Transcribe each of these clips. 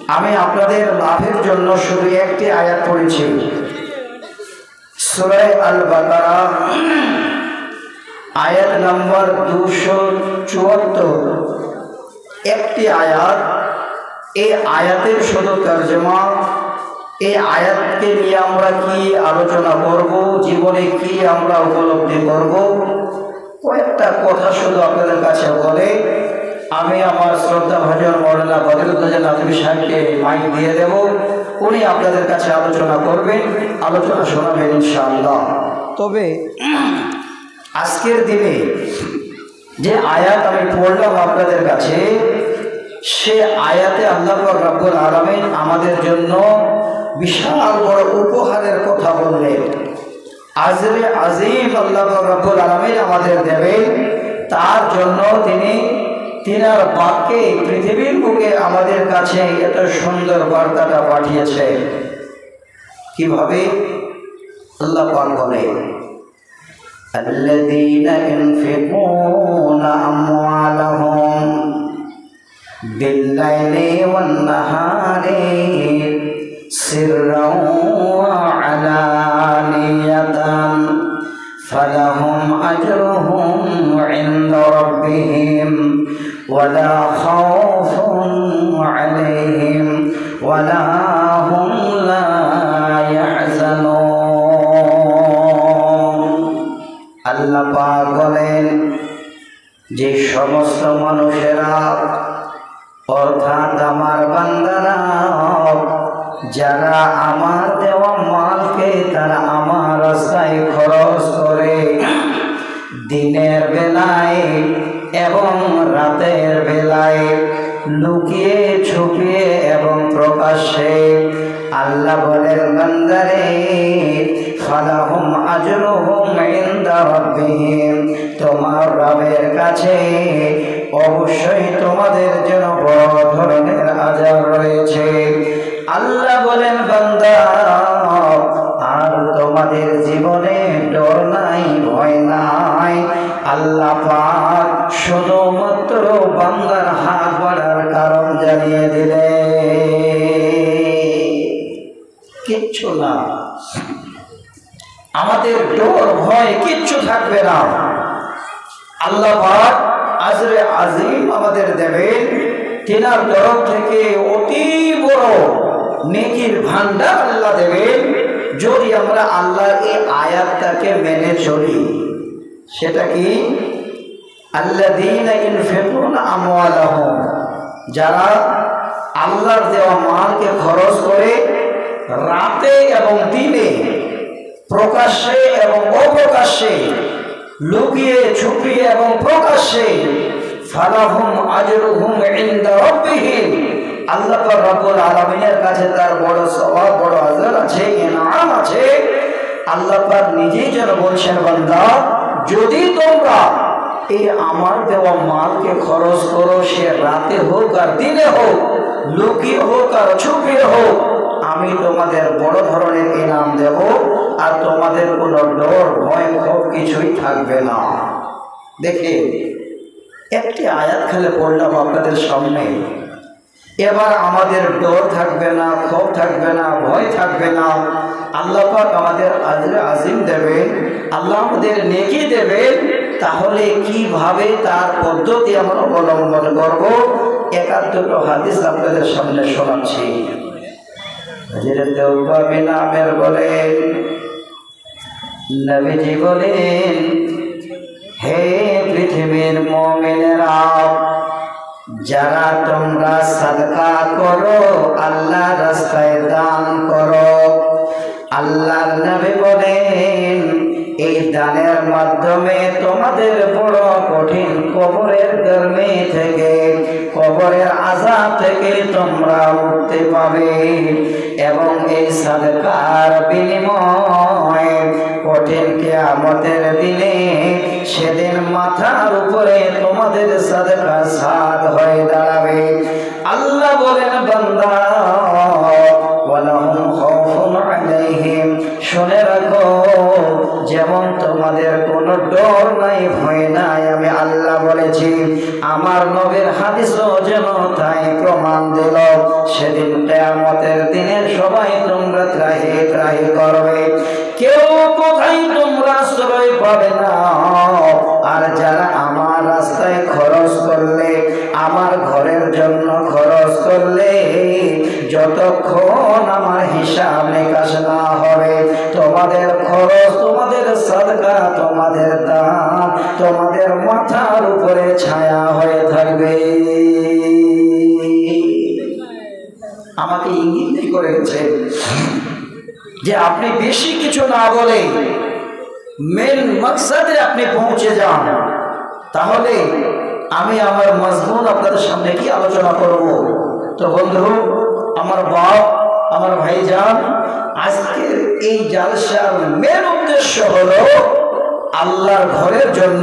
আমি আপনাদের লাভের জন্য শুধু একটি আয়াত পড়েছি, সূরা আল বাকারা আয়াত নম্বর 274, একটি আয়াত। এই আয়াতের শুধু তরজমা, এই আয়াতকে নিয়ে আমরা কি আলোচনা করব, জীবনে কি আমরা উপলব্ধি করব, কয়েকটা কথা শুধু আপনাদের কাছে বলে আমি আমার শ্রদ্ধা ভাজন মৌলানা বদরুদ্দোজা নাদভী সাহেবকে মাইক দিয়ে দেব। উনি আপনাদের কাছে আলোচনা করবেন, আলোচনা শোনাবেন ইনশাআল্লাহ। তবে আজকের দিনে যে আয়াত আমি পড়লাম আপনাদের কাছে, সে আয়াতে আল্লাহ পাক রব্বুল আলামিন আমাদের জন্য বিশাল বড় উপহারের কথা বললেন। আজরে আজিম আল্লাহ পাক রব্বুল আলামিন আমাদের দেবেন, তার জন্য তিনার বাক্যে পৃথিবীর বুকে আমাদের কাছে এত সুন্দর বার্তাটা পাঠিয়েছে। কিভাবে? আল্লাহ পাক বলেন, الذين ينفقون أموالهم بالليل والنهار سرا وعلانية فلهم أجرهم عند ربهم ولا خوف عليهم ولا هم لا يحزنون। আল্লাহ পাক বলেন, যে সমস্ত মানুষেরা অর্থাৎ আমার বান্দারা যারা আমার দেওয়া মালকে তারা আমার রাস্তায় খরচ করে দিনের বেলায় এবং রাতের বেলায়, লুকিয়ে ছুপিয়ে এবং প্রকাশ্যে, আল্লাহ বলেন বান্দারে ফালাহুম আজরুহুম ইনদা রাব্বিহিম, তোমার রবের কাছে অবশ্যই তোমাদের জন্য বড় ধরনের আযাব রয়েছে। আল্লাহ বলেন বান্দা, আর তোমাদের জীবনে ডর নাই, ভয় নাই। আল্লাহ পাক শুধুমাত্র বান্দার হাত বাড়ার কারণ জানিয়ে দিলে, কিচ্ছু না, আমাদের ডর ভয় কিচ্ছু থাকবে না। আল্লাহ পাক আজরে আজিম আমাদের দেবেন, তিনার তরফ থেকে অতি বড় নেকির ভান্ডার আল্লাহ দেবেন যদি আমরা আল্লাহর এই আয়াতটাকে মেনে চলি। সেটা কি? আল্লাযীনা ইনফিকুনা আমওয়ালাহুম, যারা আল্লাহর দেওয়া মালকে খরচ করে রাতে এবং দিনে, প্রকাশ্যে এবং অপ্রকাশ্যে, লুকিয়ে ছুপিয়ে এবং প্রকাশ্যে, ফালাহুম আজরুহুম ইনদা রাব্বিহিম, আল্লাহ পাক রব্বুল আলামিনের কাছে তার বড় সওয়াব, বড় আজর আছে, ইনাম আছে। আল্লাহ পাক নিজেই যেন বলছেন, বান্দা যদি তোমরা এই আমার দেওয়া মালকে খরচ করো, সে রাতে হোক আর দিনে হোক, লুকিয়ে হোক আর ছুপিয়ে হোক, আমি তোমাদের বড় ধরনের ইনাম দেব, আর তোমাদের কোনো ডর ভয় ক্ষোভ কিছুই থাকবে না। দেখে একটি আয়াত খেলে পড়লাম আপনাদের সামনে, এবার আমাদের ডর থাকবে না, ক্ষোভ থাকবে না, ভয় থাকবে না। আল্লাহ পাক আমাদের আজরে আজিম দেবেন, আল্লাহ আমাদের নেকি দেবেন। তাহলে কিভাবে তার পদ্ধতি আমরা অবলম্বন করব, একাধ দুটো হাদিস আপনাদের সামনে শোনাচ্ছি। হযরত উকবা বিন আমির বলেন, নবীজি বলেন, হে পৃথিবীর মুমিনেরা, যারা তোমরা সাদকা করো, আল্লাহ রাস্তায় দান করো, আল্লাহর নবী বলেন এই দানের মাধ্যমে তোমাদের বড় কঠিন কবরের গর্মে থেকে, কবরের আযাব থেকে তোমরা মুক্তি পাবে, এবং এই সাদকার বিনিময়ে কঠিন কিয়ামতের দিনে সেদিন মাথার উপরে তোমাদের সাদকা ছাদ হয়ে দাঁড়াবে। আল্লাহ বলেন বান্দা, ওয়ালাহুম খাউফুন আলাইহিম, শুনে রাখো, যেমন তোমাদের কোনো ডর নাই, ভয় নাই, আমি আল্লাহ বলেছি, আমার নবীর হাদিসও যেন তাই প্রমাণ দিল। সেদিন কিয়ামতের দিনে সবাই তোমরা ত্রাহি ত্রাহি করবে, কেউ কোথায় তোমরা আশ্রয় পাবে না। আর যারা আমার রাস্তায় খরচ করলে, আমার ঘরের জন্য খরচ করলে, যতক্ষণ আমার হিসাব নিকাশ না হবে, তোমাদের খরচ, তোমাদের সাদকা, তোমাদের দান তোমাদের মাথার উপরে ছায়া হয়ে থাকবে। আমাকে ইঙ্গিত করে গেছেন যে আপনি বেশি কিছু না বলে মেন মাকসাদে আপনি পৌঁছে যান, তাহলে আমি আমার মজমুন আপনাদের সামনে কি আলোচনা করব। তো বন্ধু, আমার বাপ, আমার ভাইজান, আজকের এই জালসার মেন উদ্দেশ্য হলো আল্লাহর ঘরের জন্য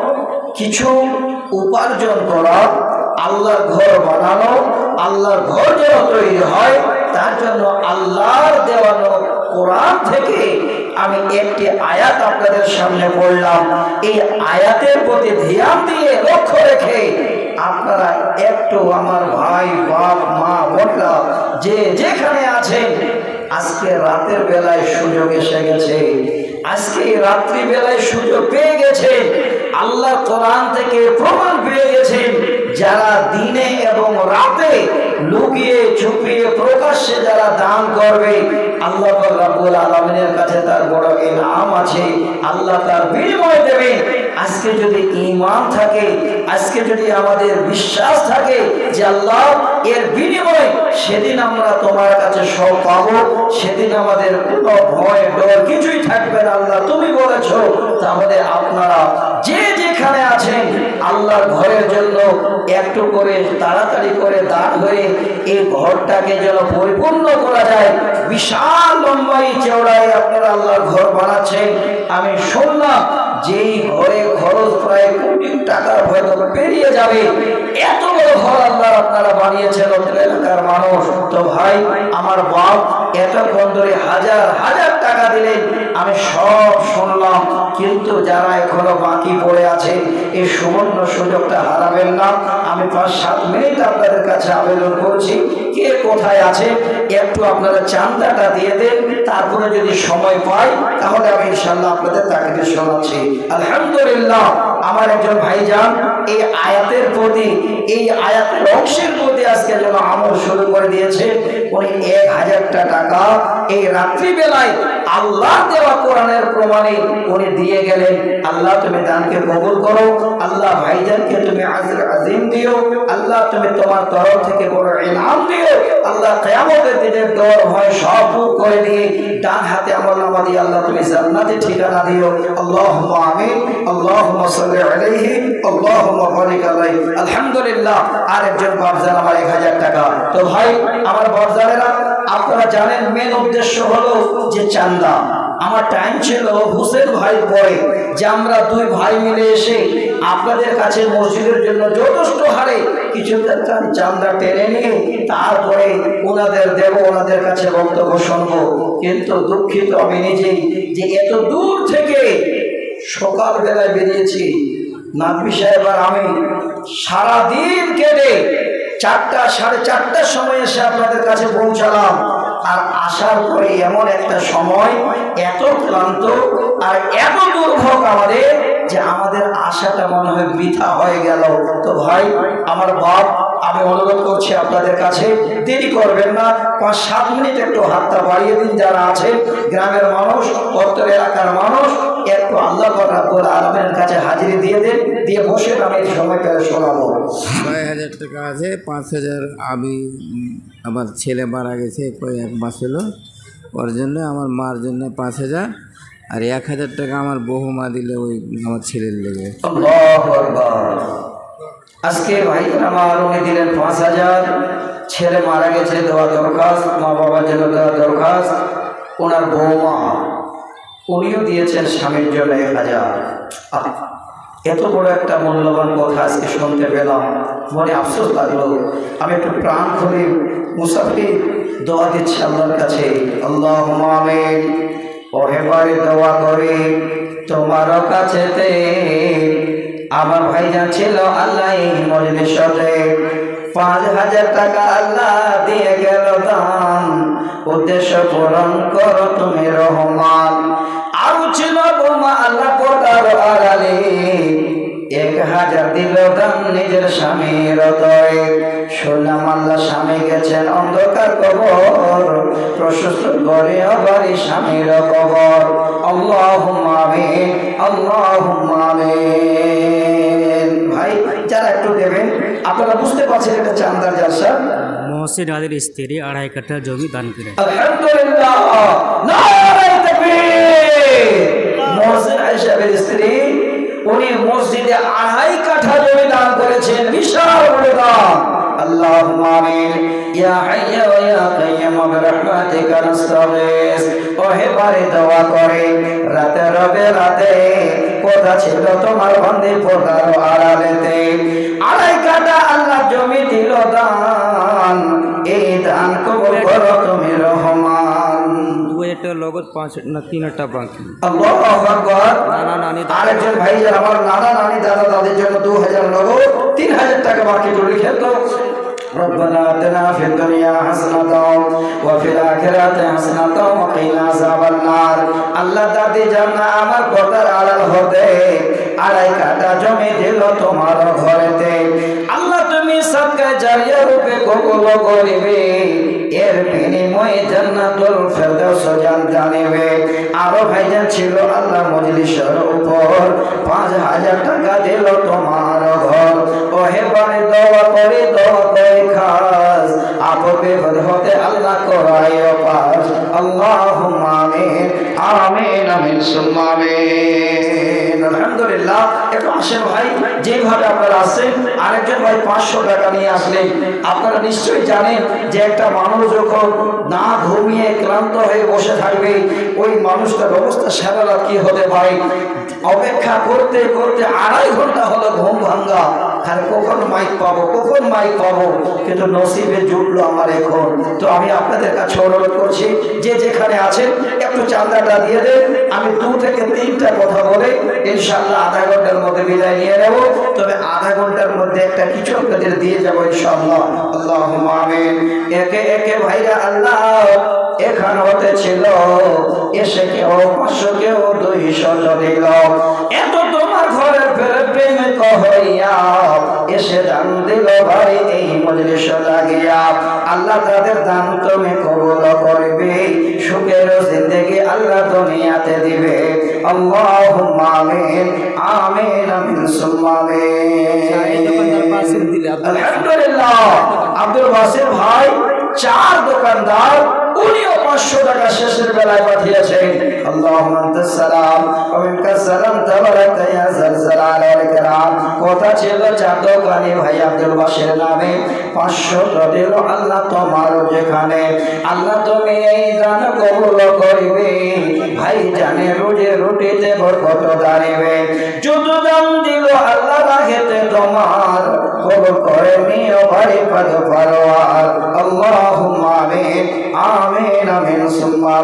কিছু উপার্জন করা, আল্লাহর ঘর বানানো, আল্লাহর ঘর যেন তৈরি হয় তার জন্য আল্লাহর দেওয়ানো কোরআন থেকে আমি একটি আয়াত আপনাদের সামনে পড়লাম। এই আয়াতের প্রতি ধ্যান দিয়ে লক্ষ্য রেখে আপনারা একটু আমার ভাই, বাপ, মা, বোনরা যে যেখানে আছেন, আজকে রাতের বেলায় সুযোগ এসে গেছে, আজকে রাত্রি বেলায় সুযোগ পেয়ে গেছে, আল্লাহ কোরআন থেকে প্রমাণ পেয়ে গেছেন, যারা দিনে এবং রাতে লুকিয়ে ছুপিয়ে প্রকাশ্যে যারা দান করবে, আল্লাহ রাব্বুল আলামিনের কাছে তার বড় ইনাম আছে, আল্লাহ তার বিনিময় দেবেন। আজকে যদি ঈমান থাকে, আজকে যদি আমাদের বিশ্বাস থাকে যে আল্লাহ এর বিনিময় সেদিন আমরা তোমার কাছে সব পাবো, সেদিন আমাদের কোনো ভয় ডর কিছুই থাকবে না, আল্লাহ তুমি বলেছো, তাহলে আপনারা যে যেখানে আছেন আল্লাহর ঘরের জন্য একটু করে তাড়াতাড়ি করে দান হয়ে এই ঘরটাকে যেন পরিপূর্ণ করা যায়। বিশাল লম্বাই চওড়াই আপনারা আল্লাহর ঘর বানাচ্ছেন। আমি শুনলাম যেই ঘরে খরচ প্রায় কোটি টাকার হয়তো পেরিয়ে যাবে, এত বড় ঘর আল্লাহ আপনারা বানিয়েছেন এলাকার মানুষ। তো ভাই, আমার বাপ এতক্ষণ ধরে হাজার হাজার টাকা দিলেন, আমি সব শুনলাম, কিন্তু যারা এখনো বাকি পড়ে আছে এই সুবর্ণ সুযোগটা হারাবেন না। আমি 5-7 মিনিট আপনাদের কাছে আবেদন করছি, কে কোথায় আছে একটু আপনারা চাঁদাটা দিয়ে দেন, তারপরে যদি সময় পাই তাহলে আমি ইনশাআল্লাহ আপনাদের তাকবীর শোনাচ্ছি। আলহামদুলিল্লাহ, আমার একজন ভাইজান এই আয়াতের প্রতি, এই আয়াতের অংশের প্রতি আজকে যেন আমল শুরু করে দিয়েছে। উনি 1000 টাকা এই রাত্রিবেলায় আল্লাহ দেওয়া কোরআনের প্রমাণে উনি দিয়ে গেলেন। আল্লাহ তুমি দানকে কবুল করো, আল্লাহ ভাইজানকে তুমি আজর আজিম দিও, আল্লাহ তুমি তোমার তরফ থেকে বড় ইনাম দিও, আল্লাহ কিয়ামতের দিনের ডর ভয় সব দূর করে দিয়ে ডান হাতে আমলনামা দিয়ে আল্লাহ তুমি জান্নাতে ঠিকানা দিও। আল্লাহুম্মা আমিন, আল্লাহুম্মা সাল্লি আলাইহি, আল্লাহুম্মা বারিক আলাইহি। আলহামদুলিল্লাহ, আরেকজন বাপজান আমার 1000 টাকা। তো ভাই, আমার বাপজানেরা, আপনারা জানেন মেন উদ্দেশ্য হলো যে চান্দা। আমার টাইম ছিল হোসেন ভাই পরে যে আমরা 2 ভাই মিলে এসে আপনাদের কাছে মসজিদের জন্য যথেষ্ট হারে কিছু চান্দা টেনে নিয়ে তারপরে ওনাদের দেব, ওনাদের কাছে বক্তব্য শুনবো। কিন্তু দুঃখিত আমি নিজেই যে এত দূর থেকে সকাল বেলায় বেরিয়েছি, নাতবি সাহেব আর আমি সারাদিন কেটে 4টা 4:30টার সময় এসে আপনাদের কাছে পৌঁছালাম। আর আসার পরে এমন একটা সময়, এত ক্লান্ত আর এত দুর্ভোগ আমাদের, যে আমাদের আশাটা মনে হয় বৃথা হয়ে গেল। তো ভাই, আমার বাপ, আমি অনুরোধ করছি আপনাদের কাছে, দেরি করবেন না, 5-7 মিনিট একটু হাতটা বাড়িয়ে দিন। যারা আছে গ্রামের মানুষ, উত্তর এলাকার মানুষ, একটু আল্লাহ রাব্বুল আলামিনের কাছে হাজিরি দিয়ে দেন, দিয়ে বসে আমি সময় পেলে শোনাবো। 6000 টাকা আছে, 5000 আমি আমার ছেলে মারা গেছে 1 মাস হলো, ওর জন্য, আমার মার জন্য 5000, আর 1000 টাকা আমার বহুমা দিলে ওই আমার ছেলের লেগে। আল্লাহু আকবার। আজকে ভাই আমার উনি দিলেন 5000, ছেলে মারা গেছে দেওয়া দরখাস্ত, মা বাবার জন্য দেওয়া দরখাস্ত, ওনার বৌমা উনিও দিয়েছেন স্বামীর জন্য 1000। এত বড় একটা মূল্যবান কথা আজকে শুনতে পেলাম, মনে আফসোস লাগলো। আমি একটু প্রাণ খুলে মুসাফির দোয়া দিচ্ছি আল্লাহর কাছে। আল্লাহুম্মা আমিন। ওহেবারে দোয়া করি তোমার কাছেতে। আমার ভাইজান ছিল আল্লাহ এই মজলিসে 5,000 টাকা আল্লাহ দিয়ে গেল দান, উদ্দেশ্য পূরণ করো তুমি রহমান। আরো ছিল বোমা আল্লাহ পর্দার আড়ালে 1,000 দিল দান নিজের স্বামীর হৃদয়ে। শুনলাম আল্লাহ স্বামী গেছেন অন্ধকার কবর, প্রশস্ত করে বাড়ি স্বামীর কবর। আল্লাহুম্মা আমিন, আল্লাহুম্মা আমিন। ভাই যারা একটু দেবেন, আপনারা বুঝতে পারছেন এটা চান্দার জালসা। মহসিন আলীর স্ত্রী 2.5 কাঠা জমি দান করেন। আলহামদুলিল্লাহ, নারে তাকবীর। মহসিন আলী সাহেবের স্ত্রী উনি মসজিদে 2.5 কাঠা জমি দান করেছেন, বিশাল বড় দান। আল্লাহুম্মা আমিন। ইয়া হাইয়্যু ইয়া কাইয়্যুম বিরহমাতিকা নাস্তাগীস। ওহে বারে দোয়া করে রাতে রবে রাতে কথা ছিল তোমার বান্দি পর্দার আড়ালেতে। 2.5 কাঠা আল্লাহ জমি দিল দান, এই দান কবুল করো তুমি রহমান। 2,000 লগত 3টা বাকি। আল্লাহু আকবার। নানা নানি আরেকজন ভাই আমার নানা নানি দাদা তাদের জন্য 2,000 নগদ, 3,000 টাকা বাকি করে খেলতো। ربنا آتنا في الدنيا حسنة وفي الآخرة حسنة وقنا عذاب النار। আল্লাহ দাদি জানা আমার কথার আড়াল হতে 2.5 কাঠা জমি দিল তোমার ঘরেতে। আল্লাহ তুমি সাদকায়ে জারিয়া রূপে কবুল করিবে, এর বিনিময়ে জান্নাতুল ফেরদাউস জানিবে। আরো ভাইজান ছিল আল্লাহ মজলিসের উপর 5,000 টাকা দিল তোমার ঘর। ওহে বারে দোয়া করে খাস, আপদ বিপদ হতে আল্লাহ করায় পাস। আল্লাহুম্মা আমিন, আমিন আমিন সুম্মা আমিন। আলহামদুলিল্লাহ। একটু আসেন ভাই, যেভাবে আপনারা আসছেন, আরেকজন ভাই 500 টাকা নিয়ে আসলেন। আপনারা নিশ্চয়ই জানেন যে একটা মানুষ যখন না ঘুমিয়ে ক্লান্ত হয়ে বসে থাকবে, ওই মানুষটার অবস্থা সারা রাত কি হতে পারে। অপেক্ষা করতে করতে 2.5 ঘন্টা হলো ঘুম ভাঙ্গা, খালি কখন মাইক পাবো, কখন মাইক পাবো, কিন্তু নসিবে জুটলো আমার এখন। তো আমি আপনাদের কাছে অনুরোধ করছি, যে যেখানে আছেন একটু চাঁদাটা দিয়ে দেন। আমি 2 থেকে 3টা কথা বলে ইনশাআল্লাহ 1/2 ঘন্টার মধ্যে বিদায় নিয়ে নেব। তবে 1/2 ঘন্টার মধ্যে একটা কিছু আপনাদের দিয়ে যাবো ইনশাআল্লাহ। আল্লাহুম্মা আমিন। একে একে ভাইরা আল্লাহ এখানে হতে ছিল, এসে কেউ 500 কেউ 200 দিল। এত তোমার ঘরে ফেরে প্রেমে কহইয়া এসে দান দিল ভাই এই মজলিস লাগিয়া। আল্লাহ তাদের দান তুমি কবুল করবে, সুখের জিন্দেগি আল্লাহ দুনিয়াতে দিবে। আল্লাহুম্মা আমিন, আমিন আমিন সুম্মা আমিন। আলহামদুলিল্লাহ। আব্দুল বাসির ভাই 4 দোকানদার, উনিও 500 টাকা শেষের বেলায় পাঠিয়েছেন। আল্লাহুম্মা আনতাস সালাম ওয়া মিনকাস সালাম তাবারাকা ইয়া যাল জালালি ওয়াল ইকরাম। কথা ছিল 4 দোকানি ভাই আব্দুল বাসির নামে 500 দিল আল্লাহ তোমার যেখানে। আল্লাহ তুমি এই দান কবুল করিবে, ভাই জানে রোজে রুটিতে বরকত দাঁড়িবে। যত দান দিল আল্লাহ রাখেতে তোমার, কবুল করে নিও ভাই পাদ পরওয়ার। আল্লাহুম্মা আমিন, আমিন আমিন সুম্মা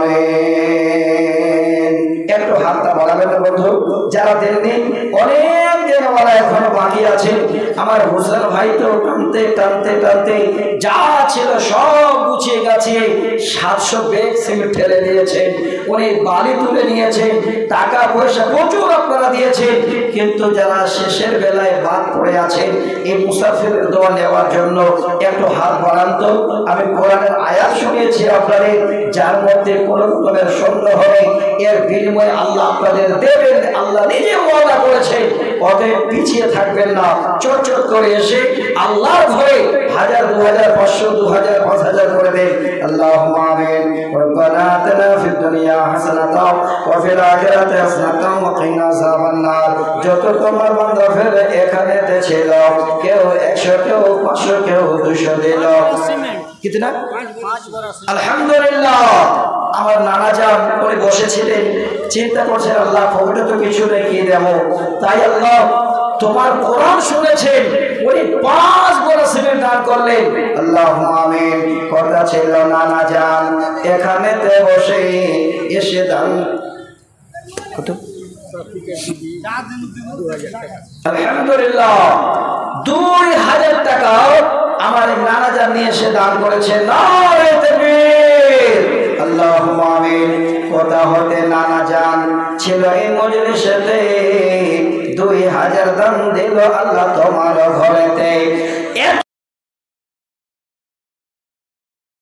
আমিন। একটু হাতটা বাড়াবেন বন্ধু, যারা দেননি অনেক দেনওয়ালা এখনো বাকি আছে। আমার হোসেন ভাই তো টানতে টানতে টানতে যা ছিল সব গুছিয়ে গেছে। 700 ব্যাগ সিমেন্ট ঠেলে দিয়েছেন, উনি বালি তুলে নিয়েছেন, টাকা পয়সা প্রচুর আপনারা দিয়েছেন। কিন্তু যারা শেষের বেলায় বাদ পড়ে আছেন, এই মুসাফিরের দোয়া নেওয়ার জন্য একটু হাত বাড়ান তো। আমি কোরআনের আয়াত শুনিয়েছি আপনাদের, যার মধ্যে কোনো রকমের সন্দেহ হবে এর বিনিময়ে আল্লাহ আপনাদের দেবেন। আল্লাহ নিজে ওয়াদা করেছেন, অতএব পিছিয়ে থাকবেন না। চট চট করে এসে আল্লাহর ঘরে 1000, 2000, 500, 2000, 5000 করে দেন। আল্লাহুম্মা আমিন। রব্বানা আতিনা ফিদ দুনিয়া হাসানাতাও ওয়া ফিল আখিরাতি হাসানাতাও ওয়া কিনা আযাবান নার। যত তোমার বান্দা ফেলে এখানে ছিল, কেউ 100, কেউ 500, কেউ 200 দিল। কিতনা? আলহামদুলিল্লাহ। আমার নানা যান উনি বসেছিলেন, চিন্তা করছেন আল্লাহ পকেটে তো কিছু রেখে দেব। তাই আল্লাহ তোমার কোরআন শুনেছেন, উনি 5 বড় সিমেন্ট দান করলেন। আল্লাহুম্মা আমিন। কথা ছিল নানা যান এখানেতে বসে এসে দান কত আলহামদুলিল্লাহ 2000 টাকাও আমার নানা জান নিয়ে এসে দান করেছে। নারে তাকবীর, আল্লাহুম্মা আমিন। কথা হতে নানা জান ছিল এই মজলিসেতে, 2000 দান দিল। আল্লাহ তোমার ঘরে